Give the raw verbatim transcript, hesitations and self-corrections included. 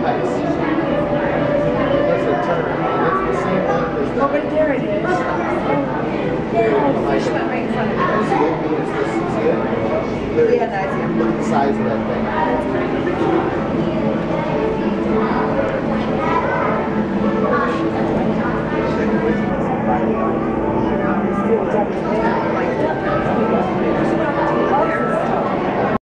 ice. It's a turn. It's the same length as the... Oh, but there it is. Oh, fish went right in front of us. See it? It's this, see it? Yeah, that's it. Look at the size of that thing. Still